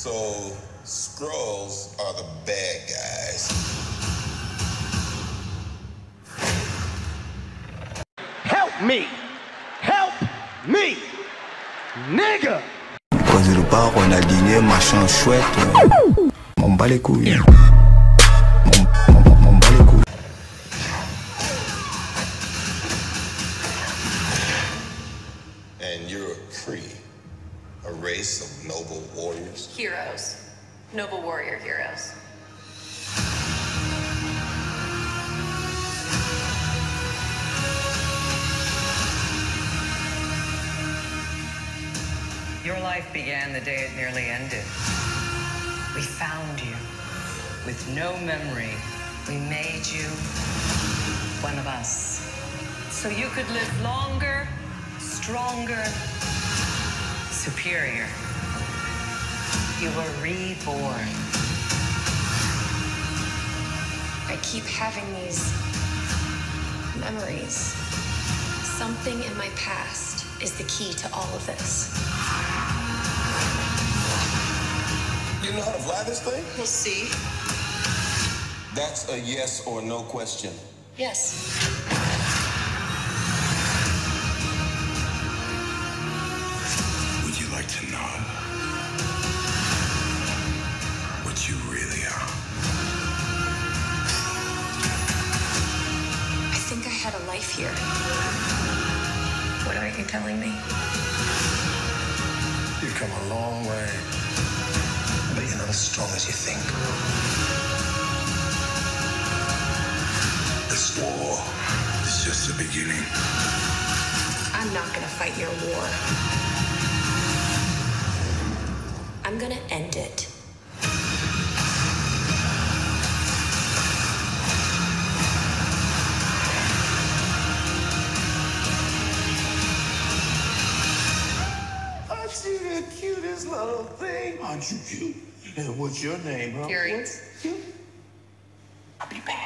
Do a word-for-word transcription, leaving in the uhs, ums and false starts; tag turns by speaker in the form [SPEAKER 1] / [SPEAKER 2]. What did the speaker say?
[SPEAKER 1] So, Skrulls are the bad guys.
[SPEAKER 2] Help me! Help me! Nigga!
[SPEAKER 3] Cause le bar on a dîné, machin chouette. M'en bats les couilles. M'en bats les couilles.
[SPEAKER 1] And you're a Kree, a race of noble warriors.
[SPEAKER 4] Heroes. Noble warrior heroes.
[SPEAKER 5] Your life began the day it nearly ended. We found you with no memory. We made you one of us. So you could live longer, stronger, superior. You were reborn.
[SPEAKER 4] I keep having these memories. Something in my past is the key to all of this.
[SPEAKER 1] You know how to fly this thing?
[SPEAKER 4] We'll see.
[SPEAKER 1] That's a yes or no question.
[SPEAKER 4] Yes.
[SPEAKER 1] Would you like to know what you really are?
[SPEAKER 4] I think I had a life here. What aren't you telling me?
[SPEAKER 1] You've come a long way, but you're not as strong as you think. This war is just the beginning.
[SPEAKER 4] I'm not gonna fight your war. I'm gonna end it.
[SPEAKER 1] Aren't you the cutest little thing? Aren't you cute? And what's your name, huh?
[SPEAKER 4] Fury.
[SPEAKER 1] What's cute? I'll be back.